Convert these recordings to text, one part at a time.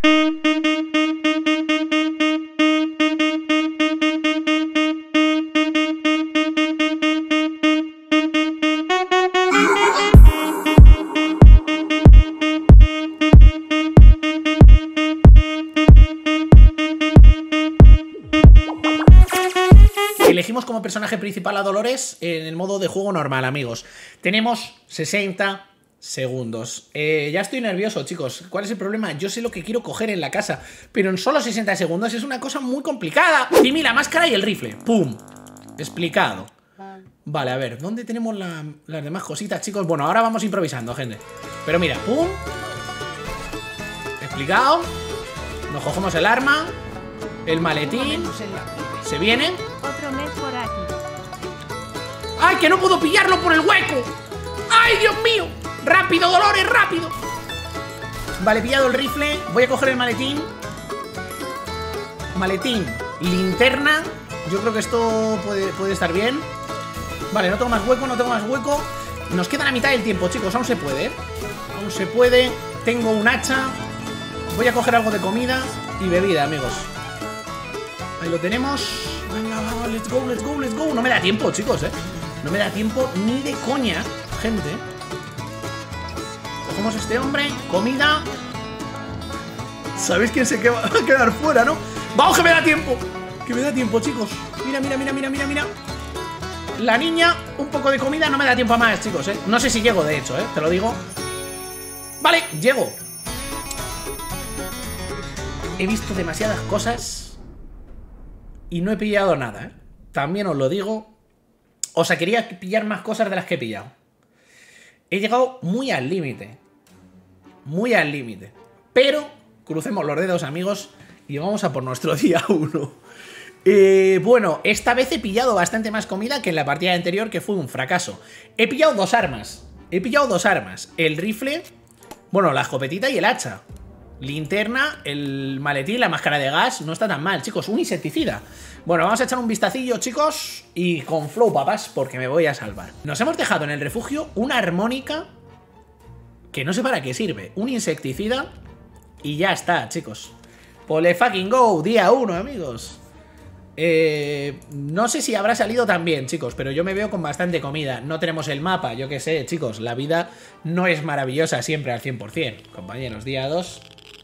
Elegimos como personaje principal a Dolores en el modo de juego normal, amigos. Tenemos 60 segundos. Ya estoy nervioso, chicos. ¿Cuál es el problema? Yo sé lo que quiero coger en la casa, pero en solo 60 segundos es una cosa muy complicada. Timmy, la máscara y el rifle. ¡Pum! Explicado. Vale, a ver, ¿dónde tenemos las demás cositas, chicos? Bueno, ahora vamos improvisando, gente. Pero mira, ¡pum! Explicado. Nos cogemos el arma, el maletín. Se viene. Otro mes por aquí. ¡Ay, que no puedo pillarlo por el hueco! ¡Ay, Dios mío! ¡Rápido, Dolores, rápido! Vale, pillado el rifle. Voy a coger el maletín. Maletín, linterna. Yo creo que esto puede estar bien. Vale, no tengo más hueco, no tengo más hueco. Nos queda la mitad del tiempo, chicos. Aún se puede, ¿eh? Aún se puede. Tengo un hacha. Voy a coger algo de comida y bebida, amigos. Ahí lo tenemos. Venga, vamos, let's go, let's go, let's go. No me da tiempo, chicos, no me da tiempo ni de coña, gente. Cogemos a este hombre, comida. ¿Sabéis quién se va a quedar fuera, no? ¡Vamos, que me da tiempo! Que me da tiempo, chicos. Mira, mira, mira, mira, mira, mira. La niña, un poco de comida. No me da tiempo a más, chicos, No sé si llego, de hecho, te lo digo. Vale, llego. He visto demasiadas cosas y no he pillado nada, También os lo digo. O sea, quería pillar más cosas de las que he pillado. He llegado muy al límite. Muy al límite. Pero crucemos los dedos, amigos, y vamos a por nuestro día 1. Bueno, esta vez he pillado bastante más comida que en la partida anterior, que fue un fracaso. He pillado dos armas. El rifle, bueno, la escopetita y el hacha. Linterna, el maletín, la máscara de gas. No está tan mal, chicos. Un insecticida. Bueno, vamos a echar un vistacillo, chicos. Y con flow, papás, porque me voy a salvar. Nos hemos dejado en el refugio una armónica que no sé para qué sirve. Un insecticida y ya está, chicos. Pole fucking go, día 1, amigos. No sé si habrá salido tan bien, chicos, pero yo me veo con bastante comida. No tenemos el mapa, yo qué sé, chicos. La vida no es maravillosa siempre al 100%. Compañeros, día 2.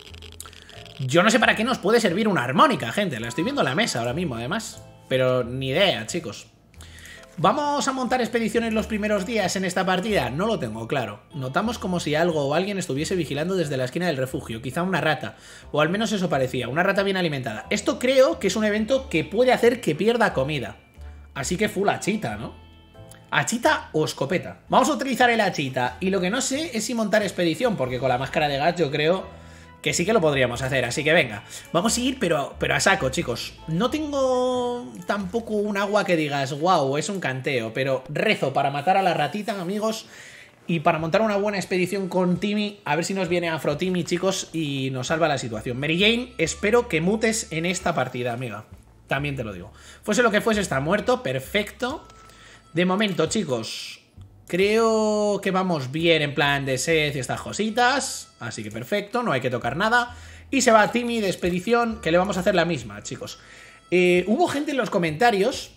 Yo no sé para qué nos puede servir una armónica, gente. La estoy viendo en la mesa ahora mismo, además. Pero ni idea, chicos. ¿Vamos a montar expediciones los primeros días en esta partida? No lo tengo claro. Notamos como si algo o alguien estuviese vigilando desde la esquina del refugio. Quizá una rata. O al menos eso parecía. Una rata bien alimentada. Esto creo que es un evento que puede hacer que pierda comida. Así que full hachita, ¿no? ¿Hachita o escopeta? Vamos a utilizar el hachita. Y lo que no sé es si montar expedición, porque con la máscara de gas yo creo que sí que lo podríamos hacer, así que venga. Vamos a ir, pero a saco, chicos. No tengo tampoco un agua que digas, wow, es un canteo, pero rezo para matar a la ratita, amigos, y para montar una buena expedición con Timmy, a ver si nos viene Afro Timmy, chicos, y nos salva la situación. Mary Jane, espero que mutes en esta partida, amiga. También te lo digo. Fuese lo que fuese, está muerto, perfecto. De momento, chicos, creo que vamos bien en plan de sed y estas cositas. Así que perfecto, no hay que tocar nada. Y se va Timmy de expedición, que le vamos a hacer la misma, chicos. Hubo gente en los comentarios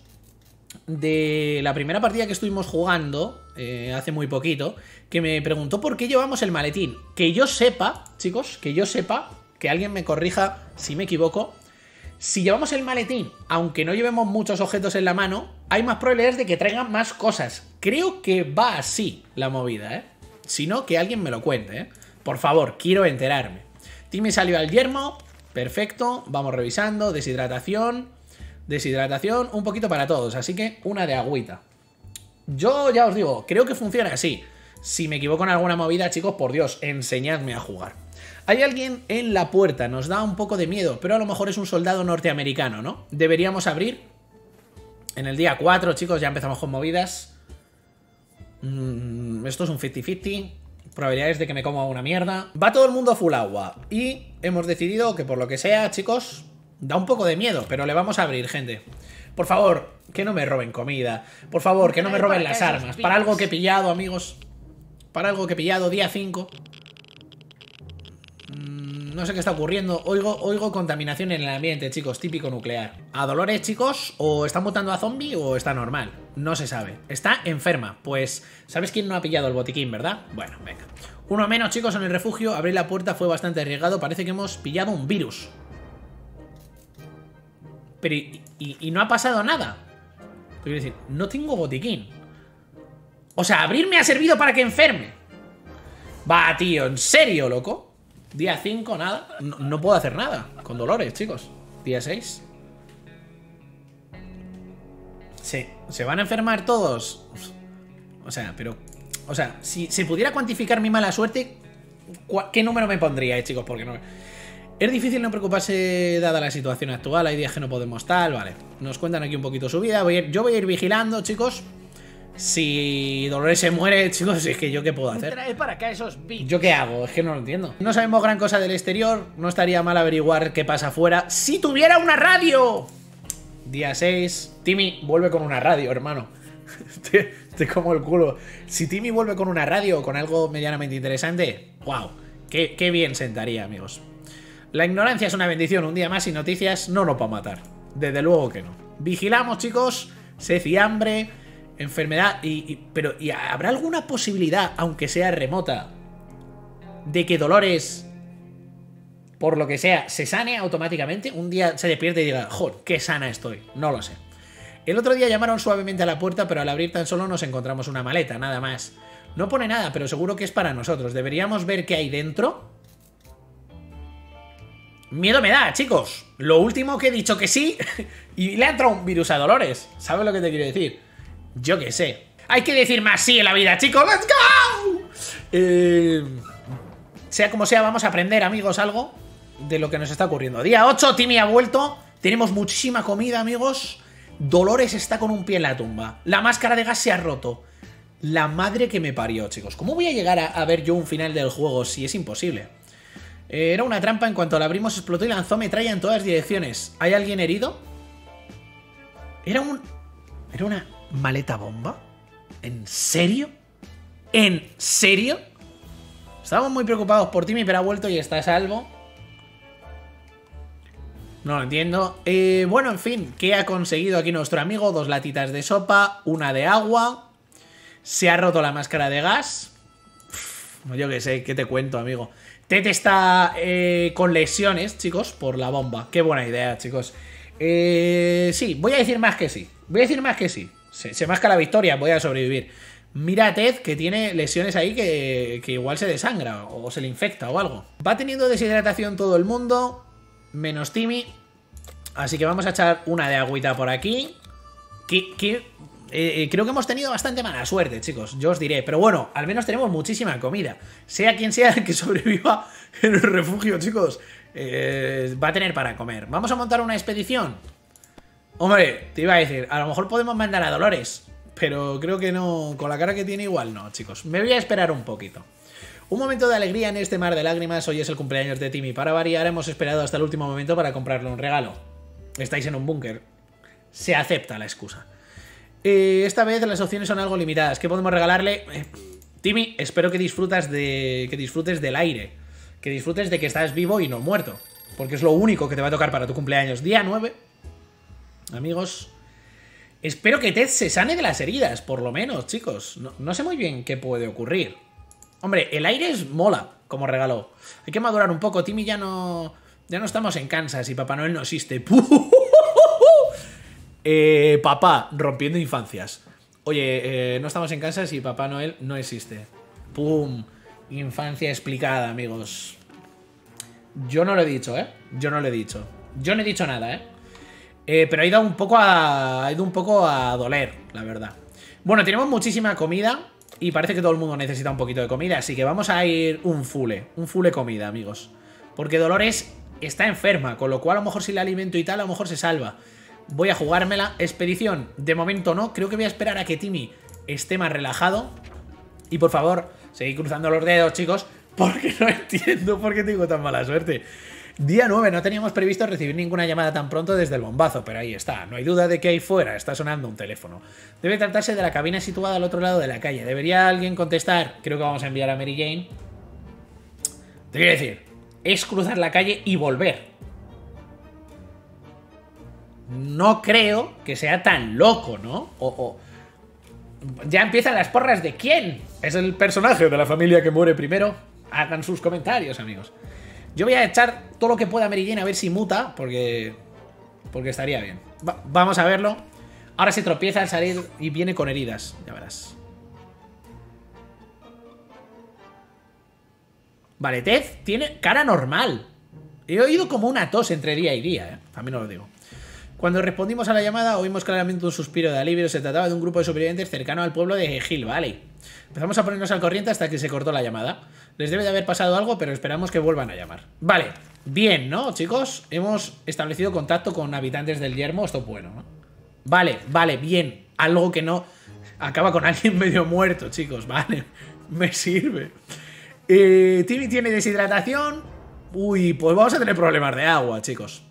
de la primera partida que estuvimos jugando, hace muy poquito, que me preguntó por qué llevamos el maletín. Que yo sepa, chicos, que alguien me corrija si me equivoco. Si llevamos el maletín, aunque no llevemos muchos objetos en la mano, hay más probabilidades de que traigan más cosas. Creo que va así la movida, Si no, que alguien me lo cuente, Por favor, quiero enterarme. Timmy salió al yermo. Perfecto. Vamos revisando. Deshidratación. Deshidratación. Un poquito para todos. Así que una de agüita. Yo ya os digo, creo que funciona así. Si me equivoco en alguna movida, chicos, por Dios, enseñadme a jugar. Hay alguien en la puerta. Nos da un poco de miedo, pero a lo mejor es un soldado norteamericano, ¿no? Deberíamos abrir. En el día 4, chicos, ya empezamos con movidas. Esto es un 50-50. Probabilidades de que me coma una mierda. Va todo el mundo full agua. Y hemos decidido que por lo que sea, chicos, da un poco de miedo, pero le vamos a abrir, gente. Por favor, que no me roben comida. Por favor, que no me roben las armas. Para algo que he pillado, amigos. Para algo que he pillado, día 5. No sé qué está ocurriendo. Oigo contaminación en el ambiente, chicos. Típico nuclear. ¿A Dolores, chicos? ¿O está mutando a zombie o está normal? No se sabe. Está enferma. Pues, ¿sabes quién no ha pillado el botiquín, verdad? Bueno, venga. Uno menos, chicos, en el refugio. Abrir la puerta fue bastante arriesgado. Parece que hemos pillado un virus. Pero, y no ha pasado nada. Quiero decir, no tengo botiquín. O sea, abrir me ha servido para que enferme. Va, tío, ¿en serio, loco? Día 5, nada. No puedo hacer nada con Dolores, chicos. Día 6. Sí, ¿se van a enfermar todos? O sea, pero... O sea, si se pudiera cuantificar mi mala suerte, ¿qué número me pondría, chicos? Porque no... Es difícil no preocuparse dada la situación actual. Hay días que no podemos tal, vale. Nos cuentan aquí un poquito su vida. Yo voy a ir vigilando, chicos. Si Dolores se muere, chicos, es que yo qué puedo hacer. Trae para acá esos bichos. ¿Yo qué hago? Es que no lo entiendo. No sabemos gran cosa del exterior. No estaría mal averiguar qué pasa afuera. ¡Si tuviera una radio! Día 6. Timmy vuelve con una radio, hermano. Te como el culo. Si Timmy vuelve con una radio o con algo medianamente interesante, wow, qué bien sentaría, amigos. La ignorancia es una bendición. Un día más sin noticias no nos va a matar. Desde luego que no. Vigilamos, chicos. Sed y hambre. Enfermedad. Pero ¿habrá alguna posibilidad, aunque sea remota, de que Dolores, por lo que sea, se sane automáticamente? Un día se despierte y diga, joder, qué sana estoy. No lo sé. El otro día llamaron suavemente a la puerta, pero al abrir tan solo nos encontramos una maleta, nada más. No pone nada, pero seguro que es para nosotros. Deberíamos ver qué hay dentro. Miedo me da, chicos. Lo último que he dicho que sí y le ha entrado un virus a Dolores. ¿Sabes lo que te quiero decir? Yo qué sé. Hay que decir más sí en la vida, chicos. ¡Let's go! Sea como sea, vamos a aprender, amigos, algo de lo que nos está ocurriendo. Día 8, Timmy ha vuelto. Tenemos muchísima comida, amigos. Dolores está con un pie en la tumba. La máscara de gas se ha roto. La madre que me parió, chicos. ¿Cómo voy a llegar a ver yo un final del juego si es imposible? Era una trampa. En cuanto la abrimos explotó y lanzó metralla en todas direcciones. ¿Hay alguien herido? Era una maleta bomba. ¿En serio? ¿En serio? Estábamos muy preocupados por Timmy, pero ha vuelto y está a salvo. No lo entiendo. Bueno, en fin, ¿qué ha conseguido aquí nuestro amigo? 2 latitas de sopa, una de agua. Se ha roto la máscara de gas. Yo qué sé, ¿qué te cuento, amigo? Ted está con lesiones, chicos, por la bomba. Qué buena idea, chicos. Sí, voy a decir más que sí. Voy a decir más que sí. Se masca la victoria, voy a sobrevivir. Mira a Ted, que tiene lesiones ahí que igual se desangra o se le infecta o algo. Va teniendo deshidratación todo el mundo, menos Timmy. Así que vamos a echar una de agüita por aquí. Creo que hemos tenido bastante mala suerte, chicos. Yo os diré. Pero bueno, al menos tenemos muchísima comida. Sea quien sea el que sobreviva en el refugio, chicos, va a tener para comer. ¿Vamos a montar una expedición? Hombre, te iba a decir, a lo mejor podemos mandar a Dolores, pero creo que no, con la cara que tiene igual no, chicos. Me voy a esperar un poquito. Un momento de alegría en este mar de lágrimas. Hoy es el cumpleaños de Timmy. Para variar, hemos esperado hasta el último momento para comprarle un regalo. Estáis en un búnker. Se acepta la excusa. Esta vez las opciones son algo limitadas. ¿Qué podemos regalarle? Timmy, espero que disfrutes del aire. Que disfrutes de que estás vivo y no muerto. Porque es lo único que te va a tocar para tu cumpleaños. Día 9. Amigos, espero que Ted se sane de las heridas, por lo menos, chicos. No sé muy bien qué puede ocurrir. Hombre, el aire es mola como regalo. Hay que madurar un poco. Timmy ya no estamos en Kansas y Papá Noel no existe. Papá, rompiendo infancias. Oye, no estamos en Kansas y Papá Noel no existe. Pum. Infancia explicada, amigos. Yo no lo he dicho, ¿eh? Yo no lo he dicho. Yo no he dicho nada, ¿eh? Pero ha ido un poco a doler, la verdad. Bueno, tenemos muchísima comida y parece que todo el mundo necesita un poquito de comida, así que vamos a ir un full comida, amigos. Porque Dolores está enferma, con lo cual a lo mejor si le alimento y tal, a lo mejor se salva. Voy a jugármela. Expedición, de momento no. Creo que voy a esperar a que Timmy esté más relajado. Y por favor, seguid cruzando los dedos, chicos, porque no entiendo por qué tengo tan mala suerte. Día 9, no teníamos previsto recibir ninguna llamada tan pronto desde el bombazo, pero ahí está. No hay duda de que ahí fuera está sonando un teléfono. Debe tratarse de la cabina situada al otro lado de la calle. ¿Debería alguien contestar? Creo que vamos a enviar a Mary Jane. Te quiero decir, es cruzar la calle y volver. No creo que sea tan loco, ¿no? Ya empiezan las porras de quién es el personaje de la familia que muere primero. Hagan sus comentarios, amigos. Yo voy a echar todo lo que pueda a Mary Jane a ver si muta, porque estaría bien. Vamos a verlo. Ahora se tropieza al salir y viene con heridas, ya verás. Vale, Ted tiene cara normal. He oído como una tos entre día y día, a mí no lo digo. Cuando respondimos a la llamada oímos claramente un suspiro de alivio. Se trataba de un grupo de supervivientes cercano al pueblo de Hill Valley. Empezamos a ponernos al corriente hasta que se cortó la llamada. Les debe de haber pasado algo, pero esperamos que vuelvan a llamar. Vale, bien, ¿no, chicos? Hemos establecido contacto con habitantes del yermo. Esto es bueno, ¿no? Vale, bien. Algo que no acaba con alguien medio muerto, chicos. Vale, me sirve. Timmy tiene deshidratación. Uy, pues vamos a tener problemas de agua, chicos.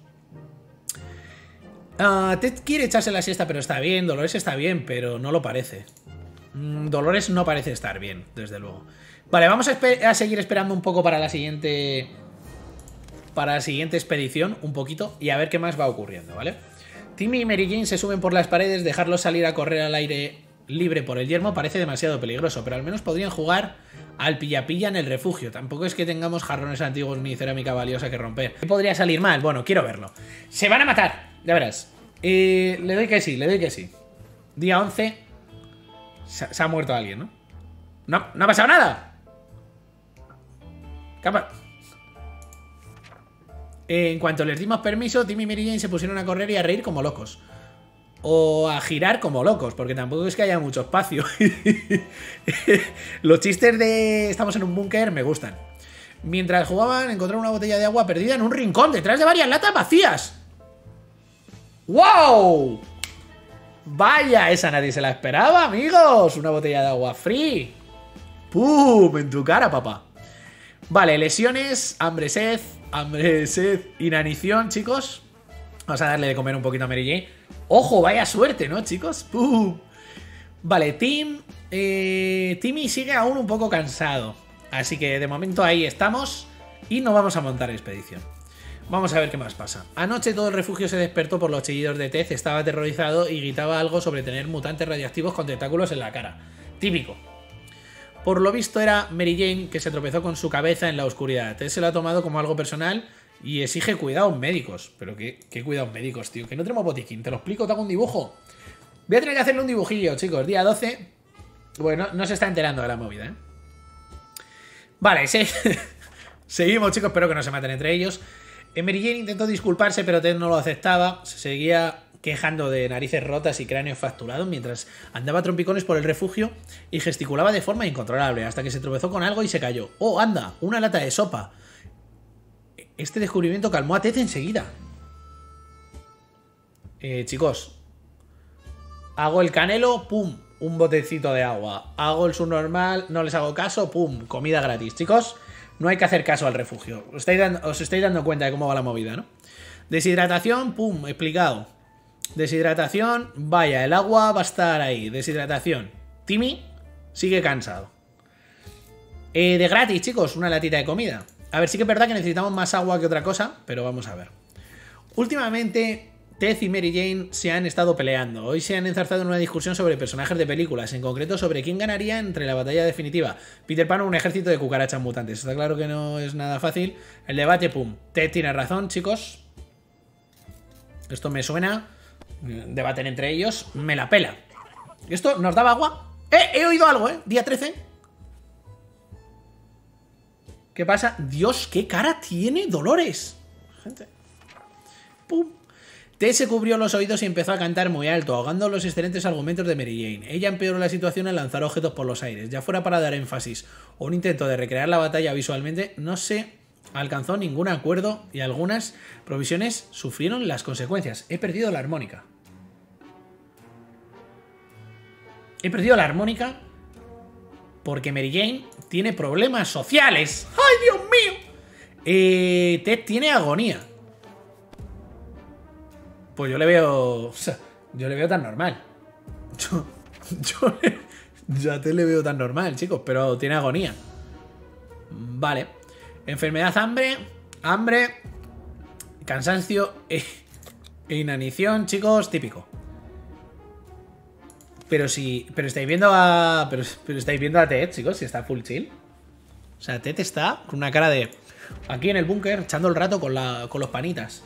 Ted quiere echarse la siesta, pero está bien. Dolores está bien, pero no lo parece. Dolores no parece estar bien, desde luego. Vale, vamos a seguir esperando un poco para la siguiente... Para la siguiente expedición, un poquito, y a ver qué más va ocurriendo, ¿vale? Timmy y Mary Jane se suben por las paredes. Dejarlos salir a correr al aire libre por el yermo parece demasiado peligroso, pero al menos podrían jugar al pilla-pilla en el refugio. Tampoco es que tengamos jarrones antiguos ni cerámica valiosa que romper. ¿Qué podría salir mal? Bueno, quiero verlo. Se van a matar, ya verás. Le doy que sí. Día 11. Se ha muerto alguien, ¿no? No ha pasado nada. En cuanto les dimos permiso, Timmy y Mary Jane se pusieron a correr y a reír como locos. O a girar como locos, porque tampoco es que haya mucho espacio. Los chistes de estamos en un búnker me gustan. Mientras jugaban, encontraron una botella de agua perdida en un rincón, detrás de varias latas vacías. ¡Wow! Vaya, esa nadie se la esperaba, amigos. Una botella de agua free. ¡Pum! En tu cara, papá. Vale, lesiones, hambre, sed, inanición, chicos. Vamos a darle de comer un poquito a Mary Jane. ¡Ojo, vaya suerte!, ¿no, chicos? ¡Pum! Vale, Timmy sigue aún un poco cansado. Así que de momento ahí estamos. Y no vamos a montar expedición. Vamos a ver qué más pasa. Anoche todo el refugio se despertó por los chillidos de Ted. Estaba aterrorizado y gritaba algo sobre tener mutantes radiactivos con tentáculos en la cara. Típico. Por lo visto era Mary Jane, que se tropezó con su cabeza en la oscuridad. Ted se lo ha tomado como algo personal y exige cuidados médicos. Pero ¿qué cuidados médicos, tío? Que no tenemos botiquín. Te lo explico, te hago un dibujo. Voy a tener que hacerle un dibujillo, chicos. Día 12. Bueno, no se está enterando de la movida, ¿eh? Vale, sí. Seguimos, chicos. Espero que no se maten entre ellos. Mary Jane intentó disculparse, pero Ted no lo aceptaba. Se seguía quejando de narices rotas y cráneos fracturados mientras andaba a trompicones por el refugio y gesticulaba de forma incontrolable hasta que se tropezó con algo y se cayó. ¡Oh, anda! Una lata de sopa. Este descubrimiento calmó a Ted enseguida. Chicos. Hago el canelo, pum, un botecito de agua. Hago el subnormal, no les hago caso, pum, comida gratis. Chicos, no hay que hacer caso al refugio. Os estáis dando cuenta de cómo va la movida, ¿no? Deshidratación, pum, explicado. Deshidratación, vaya, el agua va a estar ahí. Deshidratación. Timmy sigue cansado. De gratis, chicos, una latita de comida. A ver, sí que es verdad que necesitamos más agua que otra cosa, pero vamos a ver. Últimamente, Ted y Mary Jane se han estado peleando. Hoy se han enzarzado en una discusión sobre personajes de películas, en concreto sobre quién ganaría entre la batalla definitiva. Peter Pan o un ejército de cucarachas mutantes. Está claro que no es nada fácil. El debate, pum. Ted tiene razón, chicos. Esto me suena. Debaten entre ellos. Me la pela. ¿Esto nos daba agua? He oído algo, Día 13. ¿Qué pasa? Dios, qué cara tiene Dolores. Gente. Pum. Ted se cubrió los oídos y empezó a cantar muy alto, ahogando los excelentes argumentos de Mary Jane. Ella empeoró la situación al lanzar objetos por los aires. Ya fuera para dar énfasis o un intento de recrear la batalla visualmente, no se alcanzó ningún acuerdo y algunas provisiones sufrieron las consecuencias. He perdido la armónica. He perdido la armónica porque Mary Jane tiene problemas sociales. ¡Ay, Dios mío! Ted tiene agonía. Pues yo le veo... O sea, yo le veo tan normal. Yo a Ted le veo tan normal, chicos, pero tiene agonía. Vale. Enfermedad, hambre. Hambre, cansancio e inanición, chicos, típico. Pero si... Pero estáis viendo a... Pero estáis viendo a Ted, chicos, si está full chill. O sea, Ted está con una cara de... Aquí en el búnker, echando el rato con los panitas.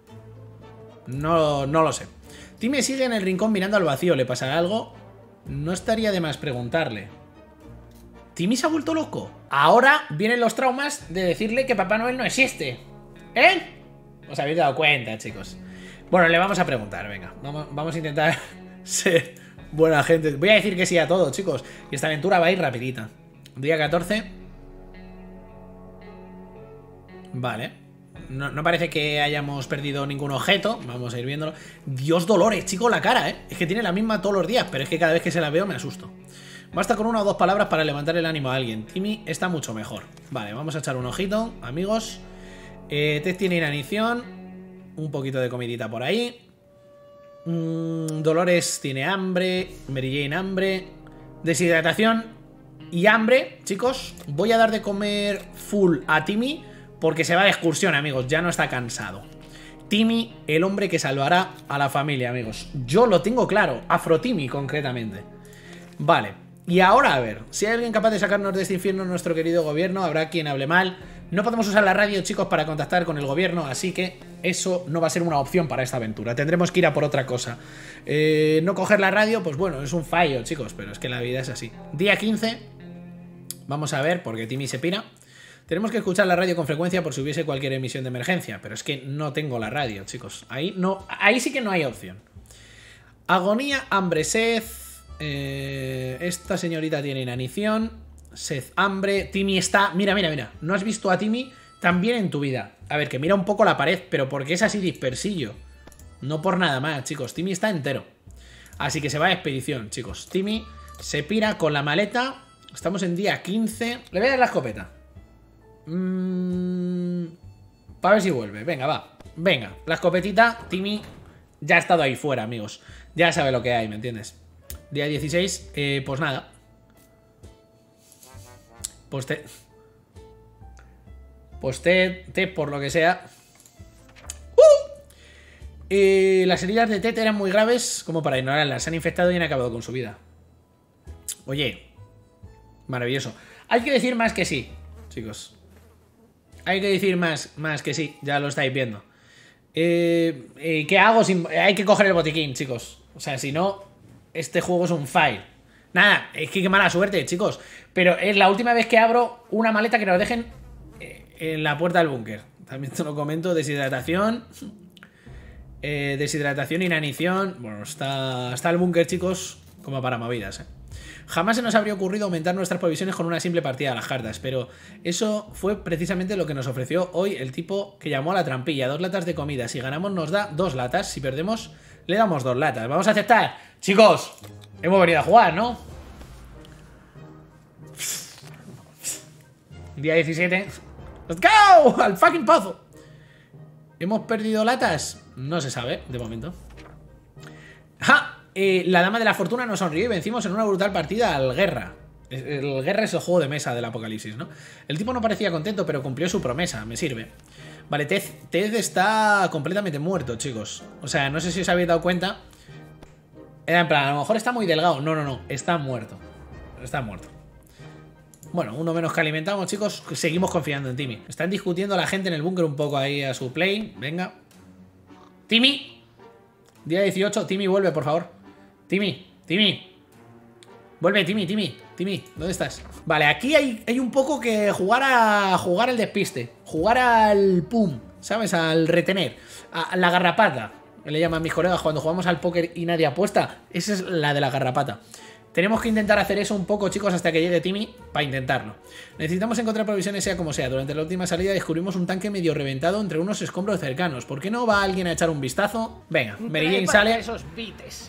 No lo sé. Timmy sigue en el rincón mirando al vacío. ¿Le pasará algo? No estaría de más preguntarle. ¿Timmy se ha vuelto loco? Ahora vienen los traumas de decirle que Papá Noel no existe. ¿Eh? Os habéis dado cuenta, chicos. Bueno, le vamos a preguntar, venga. Vamos a intentar ser buena gente. Voy a decir que sí a todo, chicos. Y esta aventura va a ir rapidita. Día 14. Vale. No parece que hayamos perdido ningún objeto. Vamos a ir viéndolo. Dios, Dolores, chicos, la cara, ¿eh? Es que tiene la misma todos los días, pero es que cada vez que se la veo me asusto. Basta con una o dos palabras para levantar el ánimo a alguien. Timmy está mucho mejor. Vale, vamos a echar un ojito, amigos. Ted tiene inanición. Un poquito de comidita por ahí. Dolores tiene hambre. Mary Jane hambre. Deshidratación y hambre, chicos. Voy a dar de comer full a Timmy porque se va de excursión, amigos. Ya no está cansado. Timmy, el hombre que salvará a la familia, amigos. Yo lo tengo claro. Afro Timmy, concretamente. Vale. Y ahora, a ver, si hay alguien capaz de sacarnos de este infierno, nuestro querido gobierno, habrá quien hable mal. No podemos usar la radio, chicos, para contactar con el gobierno, así que eso no va a ser una opción para esta aventura. Tendremos que ir a por otra cosa. No coger la radio, pues bueno, es un fallo, chicos, pero es que la vida es así. Día 15. Vamos a ver, porque Timmy se pira. Tenemos que escuchar la radio con frecuencia por si hubiese cualquier emisión de emergencia, pero es que no tengo la radio, chicos. Ahí sí que no hay opción. Agonía, hambre, sed. Esta señorita tiene inanición. Sed, hambre. Timmy está... Mira. ¿No has visto a Timmy tan bien en tu vida? A ver, que mira un poco la pared, pero porque es así dispersillo. No por nada más, chicos. Timmy está entero. Así que se va a expedición, chicos. Timmy se pira con la maleta. Estamos en día 15. Le voy a dar la escopeta. Para ver si vuelve. Venga, va. Venga, la escopetita. Timmy ya ha estado ahí fuera, amigos. Ya sabe lo que hay, ¿me entiendes? Día 16, pues nada. Pues Ted, por lo que sea. Las heridas de Ted eran muy graves como para ignorarlas. Se han infectado y han acabado con su vida. Oye, maravilloso. Hay que decir más que sí, chicos. Hay que decir más que sí. Ya lo estáis viendo. ¿Qué hago? Hay que coger el botiquín, chicos. O sea, si no... Este juego es un fail. Nada, es que qué mala suerte, chicos. Pero es la última vez que abro una maleta que nos dejen en la puerta del búnker. También te lo comento. Deshidratación. Deshidratación, inanición. Bueno, está el búnker, chicos, como para movidas, Jamás se nos habría ocurrido aumentar nuestras provisiones con una simple partida a las cartas, pero eso fue precisamente lo que nos ofreció hoy el tipo que llamó a la trampilla. 2 latas de comida. Si ganamos nos da 2 latas. Si perdemos le damos 2 latas. Vamos a aceptar. Chicos, hemos venido a jugar, ¿no? Día 17. ¡Let's go! ¡Al fucking pozo! ¿Hemos perdido latas? No se sabe, de momento. ¡Ja! La dama de la fortuna nos sonrió y vencimos en una brutal partida al Guerra. El Guerra es el juego de mesa del apocalipsis, ¿no? El tipo no parecía contento, pero cumplió su promesa. Me sirve. Vale, Ted está completamente muerto, chicos. O sea, no sé si os habéis dado cuenta. Era en plan, a lo mejor está muy delgado. No, está muerto. Está muerto. Bueno, uno menos que alimentamos, chicos. Seguimos confiando en Timmy. Están discutiendo la gente en el búnker un poco ahí a su play. Venga. Timmy. Día 18. Timmy, vuelve, por favor. Timmy. Vuelve, Timmy. ¿Dónde estás? Vale, aquí hay un poco que jugar al despiste. Jugar al pum, ¿sabes? Al retener. A la garrapata, que le llaman mis colegas cuando jugamos al póker y nadie apuesta. Esa es la de la garrapata. Tenemos que intentar hacer eso un poco, chicos, hasta que llegue Timmy, para intentarlo. Necesitamos encontrar provisiones sea como sea. Durante la última salida descubrimos un tanque medio reventado entre unos escombros cercanos. ¿Por qué no va alguien a echar un vistazo? Venga, Mary Jane sale. Esos bites.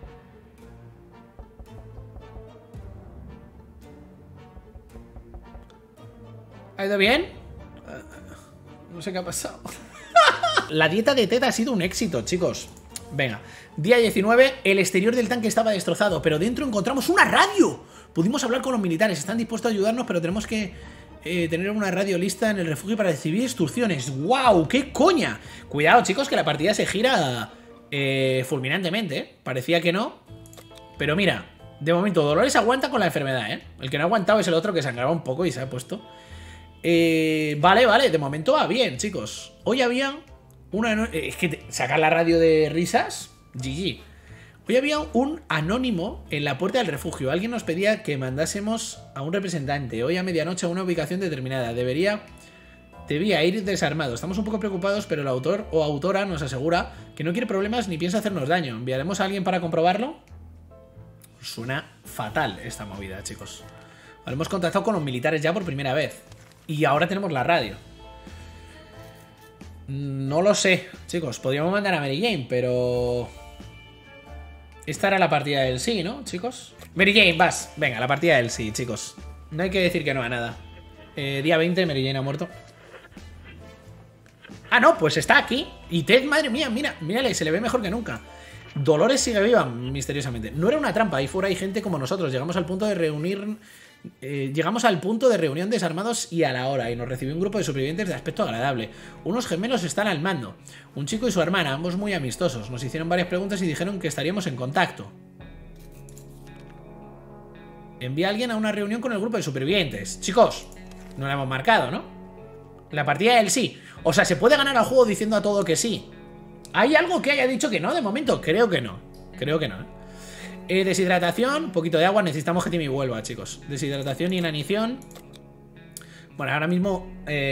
¿Ha ido bien? No sé qué ha pasado. La dieta de Ted ha sido un éxito, chicos. Venga, día 19. El exterior del tanque estaba destrozado, pero dentro encontramos una radio. Pudimos hablar con los militares. Están dispuestos a ayudarnos, pero tenemos que tener una radio lista en el refugio para recibir instrucciones. ¡Wow! ¡Qué coña! Cuidado, chicos, que la partida se gira fulminantemente, ¿eh? Parecía que no. Pero mira, de momento Dolores aguanta con la enfermedad, ¿eh? El que no ha aguantado es el otro que sangraba un poco y se ha puesto. Vale, de momento va bien, chicos. Hoy había una... es que sacar la radio de risas, GG. Hoy había un anónimo en la puerta del refugio. Alguien nos pedía que mandásemos a un representante hoy a medianoche a una ubicación determinada. Debía ir desarmado. Estamos un poco preocupados, pero el autor o autora nos asegura que no quiere problemas ni piensa hacernos daño. ¿Enviaremos a alguien para comprobarlo? Suena fatal esta movida, chicos. Vale, hemos contactado con los militares ya por primera vez. Y ahora tenemos la radio. No lo sé, chicos. Podríamos mandar a Mary Jane, pero... esta era la partida del sí, ¿no, chicos? Mary Jane, vas. Venga, la partida del sí, chicos. No hay que decir que no a nada. Día 20, Mary Jane ha muerto. Ah, no, pues está aquí. Y Ted, madre mía, mírale, se le ve mejor que nunca. Dolores sigue viva, misteriosamente. No era una trampa, ahí fuera hay gente como nosotros. Llegamos al punto de reunión desarmados y a la hora. Y nos recibió un grupo de supervivientes de aspecto agradable. Unos gemelos están al mando. Un chico y su hermana, ambos muy amistosos. Nos hicieron varias preguntas y dijeron que estaríamos en contacto. Envía a alguien a una reunión con el grupo de supervivientes. Chicos, no la hemos marcado, ¿no? La partida del sí. O sea, ¿se puede ganar al juego diciendo a todo que sí? ¿Hay algo que haya dicho que no de momento? Creo que no. Deshidratación, poquito de agua. Necesitamos que Timmy vuelva, chicos. Deshidratación y inanición. Bueno, ahora mismo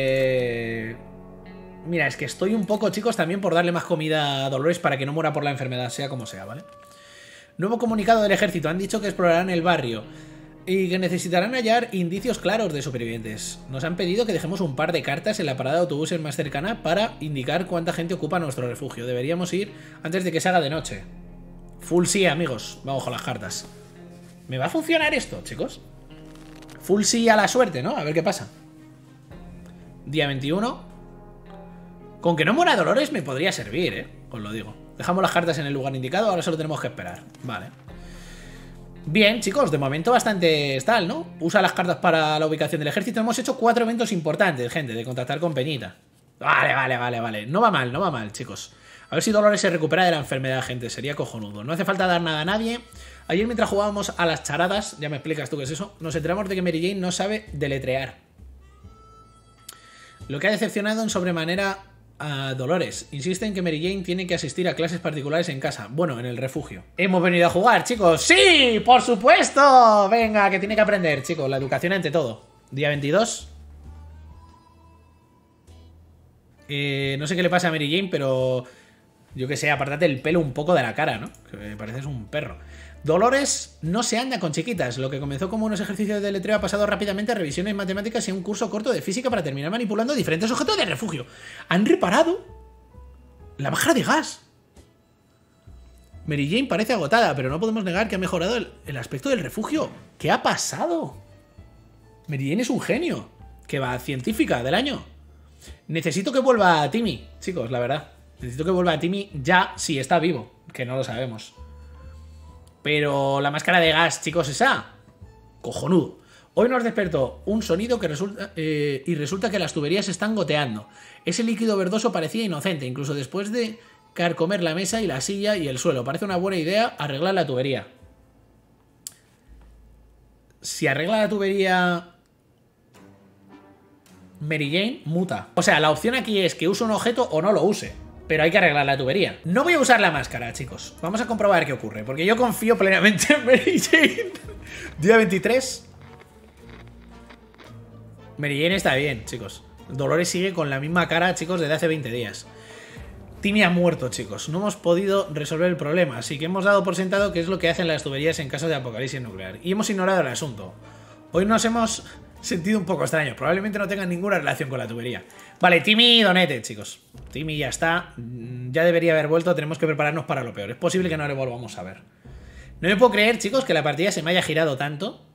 mira, es que estoy un poco, chicos, también por darle más comida a Dolores para que no muera por la enfermedad, sea como sea, ¿vale? Nuevo comunicado del ejército. Han dicho que explorarán el barrio y que necesitarán hallar indicios claros de supervivientes. Nos han pedido que dejemos un par de cartas en la parada de autobuses más cercana para indicar cuánta gente ocupa nuestro refugio. Deberíamos ir antes de que se haga de noche. Full sí, amigos. Vamos con las cartas. ¿Me va a funcionar esto, chicos? Full sí a la suerte, ¿no? A ver qué pasa. Día 21. Con que no muera Dolores me podría servir, ¿eh? Os lo digo. Dejamos las cartas en el lugar indicado. Ahora solo tenemos que esperar. Vale. Bien, chicos, de momento bastante tal, ¿no? Usa las cartas para la ubicación del ejército. Hemos hecho 4 eventos importantes, gente, de contactar con Peñita. Vale. No va mal, chicos. A ver si Dolores se recupera de la enfermedad, gente. Sería cojonudo. No hace falta dar nada a nadie. Ayer mientras jugábamos a las charadas, ya me explicas tú qué es eso, nos enteramos de que Mary Jane no sabe deletrear. Lo que ha decepcionado en sobremanera a Dolores. Insiste en que Mary Jane tiene que asistir a clases particulares en casa. Bueno, en el refugio. Hemos venido a jugar, chicos. ¡Sí! ¡Por supuesto! Venga, que tiene que aprender, chicos. La educación ante todo. Día 22. No sé qué le pasa a Mary Jane, pero... yo que sé, apártate el pelo un poco de la cara, ¿no? Que me pareces un perro. Dolores no se anda con chiquitas. Lo que comenzó como unos ejercicios de letreo ha pasado rápidamente a revisiones matemáticas y a un curso corto de física para terminar manipulando diferentes objetos del refugio. Han reparado la máscara de gas. Mary Jane parece agotada, pero no podemos negar que ha mejorado el aspecto del refugio. ¿Qué ha pasado? Mary Jane es un genio. Que va, científica del año. Necesito que vuelva a Timmy, chicos, la verdad. Necesito que vuelva a Timmy ya, si está vivo. Que no lo sabemos. Pero la máscara de gas, chicos, esa... cojonudo. Hoy nos despertó un sonido que resulta que las tuberías están goteando. Ese líquido verdoso parecía inocente, incluso después de carcomer la mesa y la silla y el suelo. Parece una buena idea arreglar la tubería. Si arregla la tubería... Mary Jane, muta. O sea, la opción aquí es que use un objeto o no lo use. Pero hay que arreglar la tubería. No voy a usar la máscara, chicos. Vamos a comprobar qué ocurre. Porque yo confío plenamente en Mary Jane. Día 23. Mary Jane está bien, chicos. Dolores sigue con la misma cara, chicos, desde hace 20 días. Timmy ha muerto, chicos. No hemos podido resolver el problema. Así que hemos dado por sentado que es lo que hacen las tuberías en caso de apocalipsis nuclear. Y hemos ignorado el asunto. Hoy nos hemos sentido un poco extraños. Probablemente no tengan ninguna relación con la tubería. Vale, Timmy donete, chicos. Timmy ya está. Ya debería haber vuelto. Tenemos que prepararnos para lo peor. Es posible que no le volvamos a ver. No me puedo creer, chicos, que la partida se me haya girado tanto.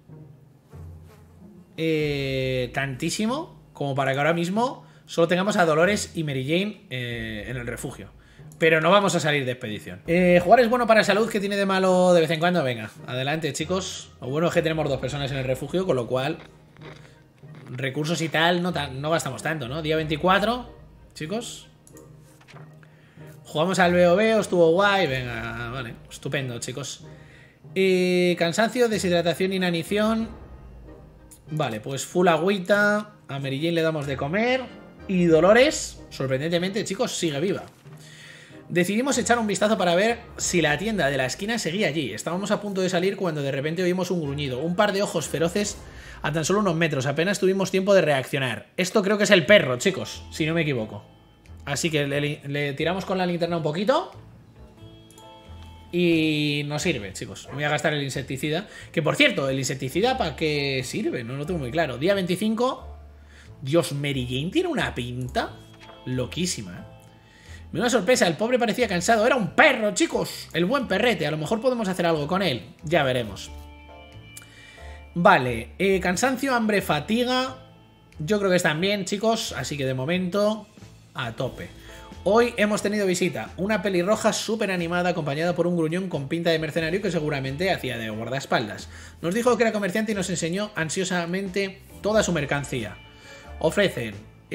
Tantísimo. Como para que ahora mismo solo tengamos a Dolores y Mary Jane en el refugio. Pero no vamos a salir de expedición. Jugar es bueno para la salud. ¿Qué tiene de malo de vez en cuando? Venga, adelante, chicos. Lo bueno es que tenemos 2 personas en el refugio, con lo cual recursos y tal no gastamos tanto, ¿no? Día 24, chicos. Jugamos al BOB, estuvo guay. Venga, vale, estupendo, chicos. Cansancio, deshidratación, inanición. Vale, pues full agüita. A Mary Jane le damos de comer. Y Dolores, sorprendentemente, chicos, sigue viva. Decidimos echar un vistazo para ver si la tienda de la esquina seguía allí. Estábamos a punto de salir cuando de repente oímos un gruñido. Un par de ojos feroces a tan solo unos metros. Apenas tuvimos tiempo de reaccionar. Esto creo que es el perro, chicos, si no me equivoco. Así que le tiramos con la linterna un poquito. Y nos sirve, chicos. Voy a gastar el insecticida. Que por cierto, el insecticida ¿para qué sirve? No lo tengo muy claro. Día 25. Dios, Mary Jane tiene una pinta loquísima, ¿eh? Una sorpresa, el pobre parecía cansado. Era un perro, chicos. El buen perrete, a lo mejor podemos hacer algo con él. Ya veremos. Vale, cansancio, hambre, fatiga. Yo creo que están bien, chicos. Así que de momento, a tope. Hoy hemos tenido visita. Una pelirroja súper animada acompañada por un gruñón con pinta de mercenario que seguramente hacía de guardaespaldas. Nos dijo que era comerciante y nos enseñó ansiosamente toda su mercancía. Ofrecen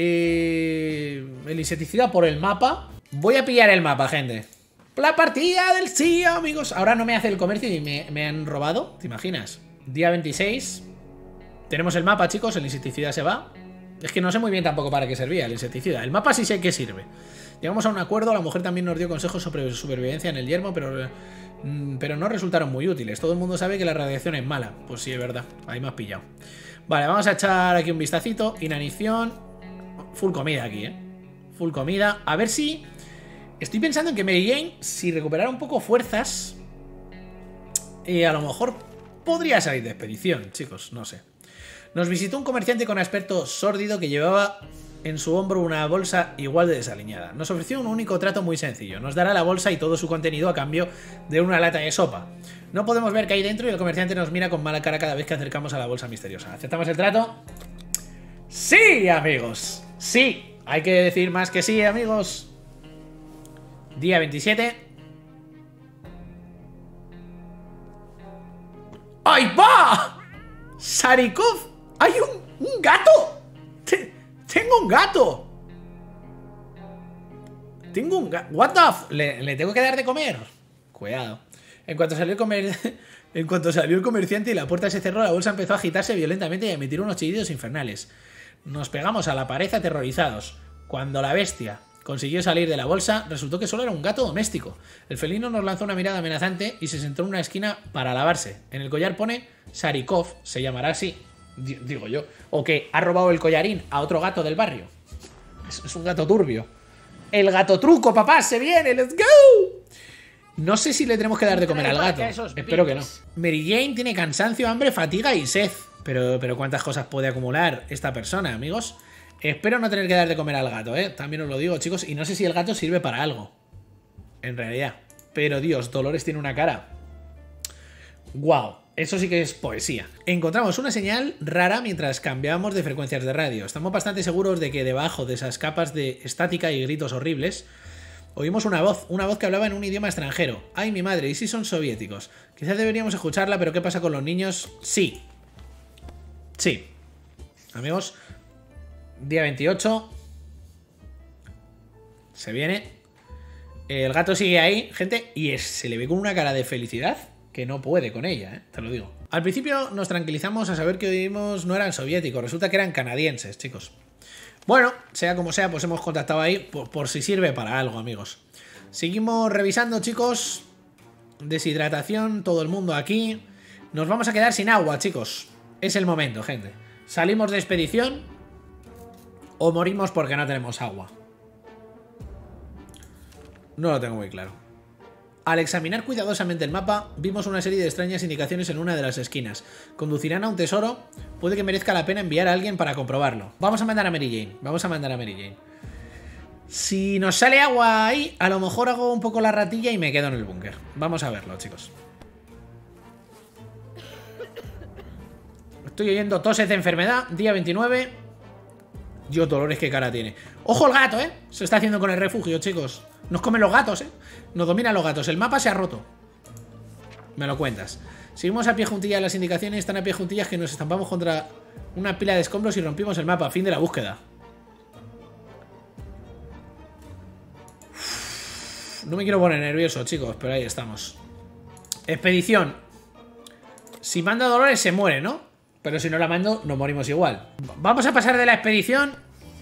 el insecticida por el mapa. Voy a pillar el mapa, gente. La partida del sí, amigos. Ahora no me hace el comercio y me han robado. ¿Te imaginas? Día 26. Tenemos el mapa, chicos. El insecticida se va. Es que no sé muy bien tampoco para qué servía el insecticida. El mapa sí sé que sirve. Llegamos a un acuerdo. La mujer también nos dio consejos sobre supervivencia en el yermo, pero no resultaron muy útiles. Todo el mundo sabe que la radiación es mala. Pues sí, es verdad. Ahí me has pillado. Vale, vamos a echar aquí un vistacito. Inanición. Full comida aquí, Full comida. A ver si... Estoy pensando en que Mary Jane, si recuperara un poco fuerzas, a lo mejor podría salir de expedición, chicos, no sé. Nos visitó un comerciante con aspecto sórdido que llevaba en su hombro una bolsa igual de desaliñada. Nos ofreció un único trato muy sencillo. Nos dará la bolsa y todo su contenido a cambio de una lata de sopa. No podemos ver qué hay dentro y el comerciante nos mira con mala cara cada vez que acercamos a la bolsa misteriosa. ¿Aceptamos el trato? ¡Sí, amigos! ¡Sí! Hay que decir más que sí, amigos. Día 27. ¡Ahí va! ¡Sarikov! ¡Hay un gato! ¡Tengo un gato! Tengo un gato. ¿What the f... ¿Le tengo que dar de comer? Cuidado. En cuanto salió el comerciante y la puerta se cerró, la bolsa empezó a agitarse violentamente y a emitir unos chillidos infernales. Nos pegamos a la pared aterrorizados. Cuando la bestia consiguió salir de la bolsa, resultó que solo era un gato doméstico. El felino nos lanzó una mirada amenazante y se sentó en una esquina para lavarse. En el collar pone Sarikov, se llamará así, digo yo. O que ha robado el collarín a otro gato del barrio. Es un gato turbio. El gato truco, papá, se viene, let's go. No sé si le tenemos que dar de comer al gato. Espero que no. Mary Jane tiene cansancio, hambre, fatiga y sed. Pero ¿cuántas cosas puede acumular esta persona, amigos? Espero no tener que dar de comer al gato, También os lo digo, chicos. Y no sé si el gato sirve para algo. En realidad. Pero Dios, Dolores tiene una cara. ¡Guau! Eso sí que es poesía. Encontramos una señal rara mientras cambiábamos de frecuencias de radio. Estamos bastante seguros de que debajo de esas capas de estática y gritos horribles oímos una voz que hablaba en un idioma extranjero. ¡Ay, mi madre! ¿Y si son soviéticos? Quizás deberíamos escucharla, pero ¿qué pasa con los niños? Sí. Sí. Amigos, día 28. Se viene. El gato sigue ahí, gente, y se le ve con una cara de felicidad que no puede con ella, te lo digo. Al principio nos tranquilizamos a saber que oímos no eran soviéticos, resulta que eran canadienses, chicos. Bueno, sea como sea, pues hemos contactado ahí por si sirve para algo, amigos. Seguimos revisando, chicos. Deshidratación, todo el mundo aquí. Nos vamos a quedar sin agua, chicos. Es el momento, gente. Salimos de expedición o morimos porque no tenemos agua. No lo tengo muy claro. Al examinar cuidadosamente el mapa, vimos una serie de extrañas indicaciones en una de las esquinas. ¿Conducirán a un tesoro? Puede que merezca la pena enviar a alguien para comprobarlo. Vamos a mandar a Mary Jane. Si nos sale agua ahí, a lo mejor hago un poco la ratilla y me quedo en el búnker. Vamos a verlo, chicos. Estoy oyendo toses de enfermedad. Día 29. Dios, Dolores, qué cara tiene. ¡Ojo el gato, Se está haciendo con el refugio, chicos. Nos comen los gatos, Nos dominan los gatos. El mapa se ha roto. Me lo cuentas. Seguimos a pie juntillas las indicaciones. Están a pie juntillas que nos estampamos contra una pila de escombros y rompimos el mapa. Fin de la búsqueda. No me quiero poner nervioso, chicos, pero ahí estamos. Expedición. Si mando a Dolores se muere, ¿no? Pero si no la mando, nos morimos igual. Vamos a pasar de la expedición.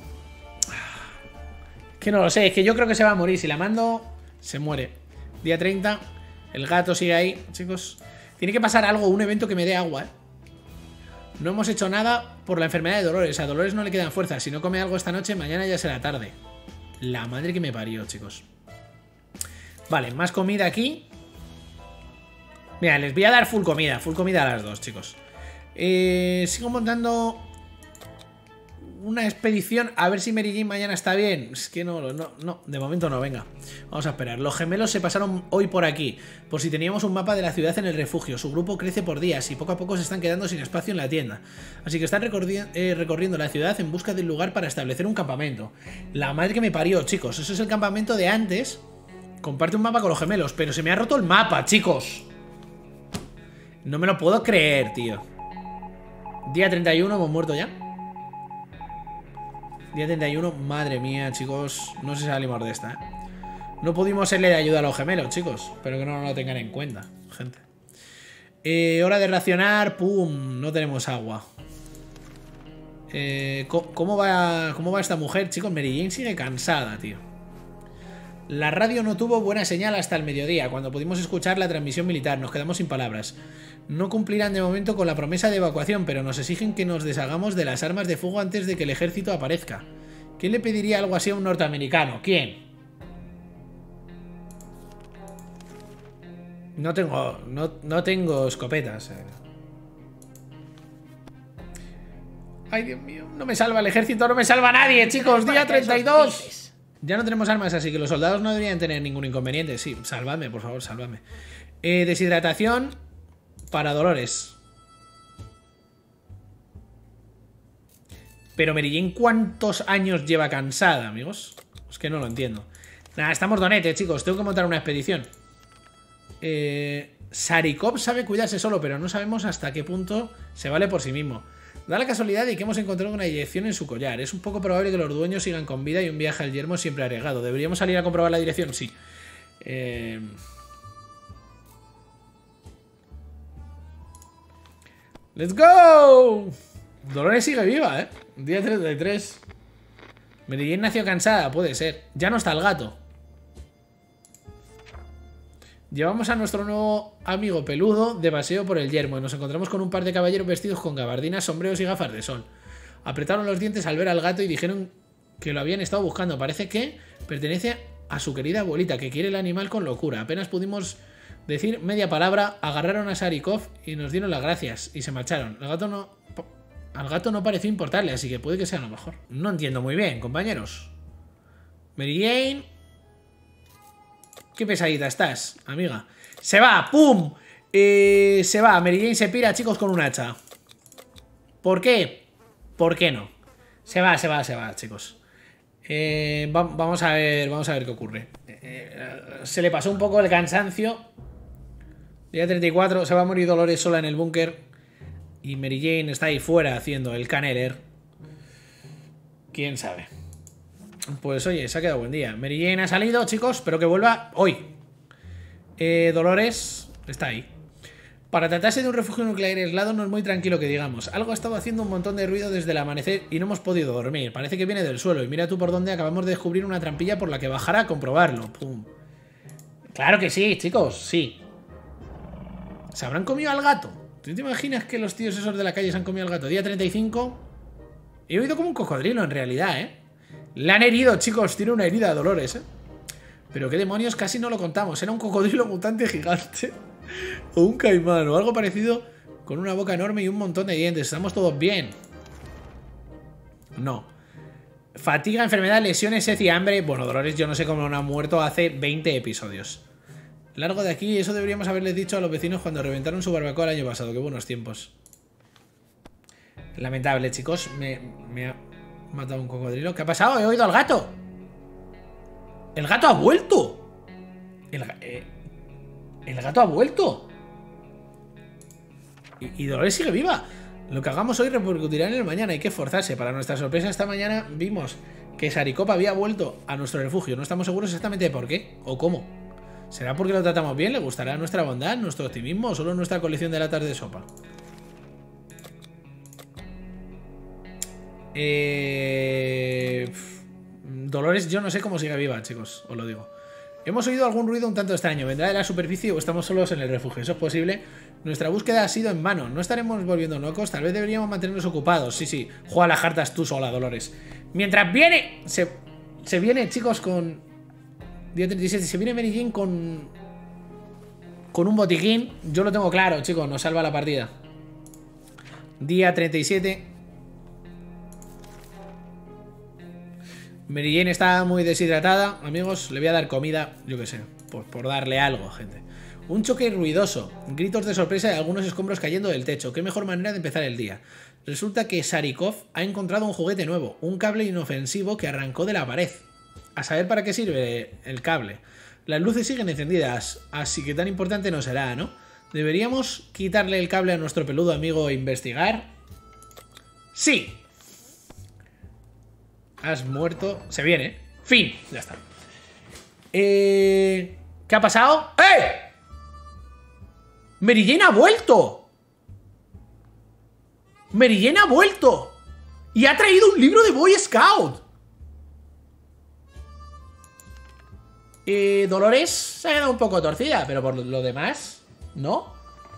Que no lo sé, es que yo creo que se va a morir. Si la mando, se muere. Día 30. El gato sigue ahí, chicos. Tiene que pasar algo, un evento que me dé agua, ¿eh? No hemos hecho nada por la enfermedad de Dolores. A Dolores no le quedan fuerzas. Si no come algo esta noche, mañana ya será tarde. La madre que me parió, chicos. Vale, más comida aquí. Mira, les voy a dar full comida a las dos, chicos. Sigo montando una expedición. A ver si Mary Jane mañana está bien. Es que no, de momento no, venga. Vamos a esperar. Los gemelos se pasaron hoy por aquí, por si teníamos un mapa de la ciudad en el refugio. Su grupo crece por días y poco a poco se están quedando sin espacio en la tienda. Así que están recorriendo la ciudad en busca de un lugar para establecer un campamento. La madre que me parió, chicos. Eso es el campamento de antes. Comparte un mapa con los gemelos, pero se me ha roto el mapa, chicos. No me lo puedo creer, tío. Día 31, hemos muerto ya. Día 31, madre mía, chicos. No sé si salimos de esta, ¿eh? No pudimos serle de ayuda a los gemelos, chicos. Pero que no lo tengan en cuenta, gente. Hora de racionar. Pum, no tenemos agua. ¿Cómo va esta mujer, chicos? Mary Jane sigue cansada, tío. La radio no tuvo buena señal hasta el mediodía, cuando pudimos escuchar la transmisión militar. Nos quedamos sin palabras. No cumplirán de momento con la promesa de evacuación, pero nos exigen que nos deshagamos de las armas de fuego antes de que el ejército aparezca. ¿Quién le pediría algo así a un norteamericano? ¿Quién? No tengo escopetas. Ay, Dios mío, no me salva el ejército, no me salva nadie, chicos. Día 32. Ya no tenemos armas, así que los soldados no deberían tener ningún inconveniente. Sí, salvadme, por favor, salvadme. Deshidratación para Dolores. Pero Mary Jane, ¿cuántos años lleva cansada, amigos? Es que no lo entiendo. Nada, estamos donetes, chicos. Tengo que montar una expedición. Sarikov sabe cuidarse solo, pero no sabemos hasta qué punto se vale por sí mismo. Da la casualidad de que hemos encontrado una inyección en su collar. Es un poco probable que los dueños sigan con vida y un viaje al yermo siempre arriesgado. ¿Deberíamos salir a comprobar la dirección? Sí. ¡Let's go! Dolores sigue viva, ¿eh? Día 33. Mary Jane nació cansada, puede ser. Ya no está el gato. Llevamos a nuestro nuevo amigo peludo de paseo por el yermo y nos encontramos con un par de caballeros vestidos con gabardinas, sombreros y gafas de sol. Apretaron los dientes al ver al gato y dijeron que lo habían estado buscando. Parece que pertenece a su querida abuelita, que quiere el animal con locura. Apenas pudimos decir media palabra, agarraron a Sarikov y nos dieron las gracias y se marcharon. Al gato no pareció importarle, así que puede que sea lo mejor. No entiendo muy bien, compañeros. Mary Jane... Qué pesadita estás, amiga. Se va, ¡pum! Se va, Mary Jane se pira, chicos, con un hacha. ¿Por qué? ¿Por qué no? Se va, chicos. Vamos a ver qué ocurre. Se le pasó un poco el cansancio. Día 34, se va a morir Dolores sola en el búnker. Y Mary Jane está ahí fuera haciendo el caneler. ¿Quién sabe? Pues oye, se ha quedado buen día. Mary Jane ha salido, chicos, pero que vuelva hoy. Dolores está ahí. Para tratarse de un refugio nuclear aislado no es muy tranquilo que digamos. Algo ha estado haciendo un montón de ruido desde el amanecer y no hemos podido dormir. Parece que viene del suelo y mira tú por dónde acabamos de descubrir una trampilla por la que bajar a comprobarlo. ¡Pum! Claro que sí, chicos, sí. ¿Se habrán comido al gato? ¿Tú te imaginas que los tíos esos de la calle se han comido al gato? Día 35. He oído como un cocodrilo en realidad, ¿eh? Le han herido, chicos. Tiene una herida a Dolores, ¿eh? Pero qué demonios, casi no lo contamos. Era un cocodrilo mutante gigante. O un caimán o algo parecido, con una boca enorme y un montón de dientes. ¿Estamos todos bien? No. Fatiga, enfermedad, lesiones, sed y hambre. Bueno, Dolores yo no sé cómo no ha muerto hace 20 episodios. Largo de aquí. Eso deberíamos haberles dicho a los vecinos cuando reventaron su barbacoa el año pasado. Qué buenos tiempos. Lamentable, chicos. Me ha matado un cocodrilo. ¿Qué ha pasado? He oído al gato. ¡El gato ha vuelto! El gato ha vuelto. Y Dolores sigue viva. Lo que hagamos hoy repercutirá en el mañana. Hay que esforzarse. Para nuestra sorpresa, esta mañana vimos que Sarikov había vuelto a nuestro refugio. No estamos seguros exactamente de por qué o cómo. ¿Será porque lo tratamos bien? ¿Le gustará nuestra bondad, nuestro optimismo o solo nuestra colección de latas de sopa? Dolores, yo no sé cómo sigue viva, chicos. Os lo digo. Hemos oído algún ruido un tanto extraño. ¿Vendrá de la superficie o estamos solos en el refugio? Eso es posible. Nuestra búsqueda ha sido en vano. No estaremos volviendo locos. Tal vez deberíamos mantenernos ocupados. Sí, sí. Juega las cartas tú sola, Dolores. Mientras viene... Se viene, chicos, con... Día 37. Se viene Mary Jane con un botiquín. Yo lo tengo claro, chicos. Nos salva la partida. Día 37. Mary Jane está muy deshidratada. Amigos, le voy a dar comida. Yo qué sé. Por darle algo, gente. Un choque ruidoso. Gritos de sorpresa y algunos escombros cayendo del techo. Qué mejor manera de empezar el día. Resulta que Sarikov ha encontrado un juguete nuevo. Un cable inofensivo que arrancó de la pared. A saber para qué sirve el cable. Las luces siguen encendidas. Así que tan importante no será, ¿no? ¿Deberíamos quitarle el cable a nuestro peludo amigo e investigar? ¡Sí! Has muerto. Se viene. Fin. Ya está. ¿Qué ha pasado? ¡Eh! ¡Mary Jane ha vuelto! ¡Mary Jane ha vuelto! ¡Y ha traído un libro de Boy Scout! Dolores se ha quedado un poco torcida, pero por lo demás, ¿no?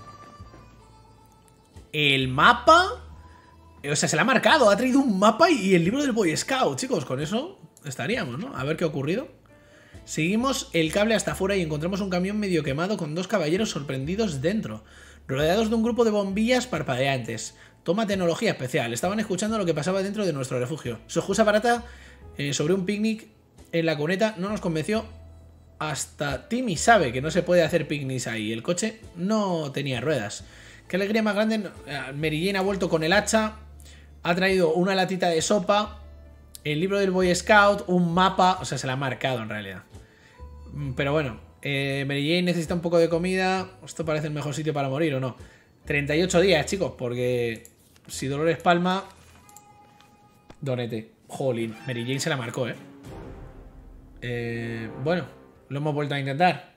El mapa... O sea, se le ha marcado, ha traído un mapa y el libro del Boy Scout. Chicos, con eso estaríamos, ¿no? A ver qué ha ocurrido. Seguimos el cable hasta afuera y encontramos un camión medio quemado con dos caballeros sorprendidos dentro, rodeados de un grupo de bombillas parpadeantes. Toma tecnología especial. Estaban escuchando lo que pasaba dentro de nuestro refugio. Su excusa barata sobre un picnic en la cuneta no nos convenció. Hasta Timmy sabe que no se puede hacer picnics ahí. El coche no tenía ruedas. Qué alegría más grande. Mary Jane ha vuelto con el hacha. Ha traído una latita de sopa, el libro del Boy Scout, un mapa. O sea, se la ha marcado en realidad. Pero bueno, Mary Jane necesita un poco de comida. Esto parece el mejor sitio para morir, ¿o no? 38 días, chicos, porque si Dolores palma... Donete. Jolín, Mary Jane se la marcó, ¿eh? Bueno, lo hemos vuelto a intentar.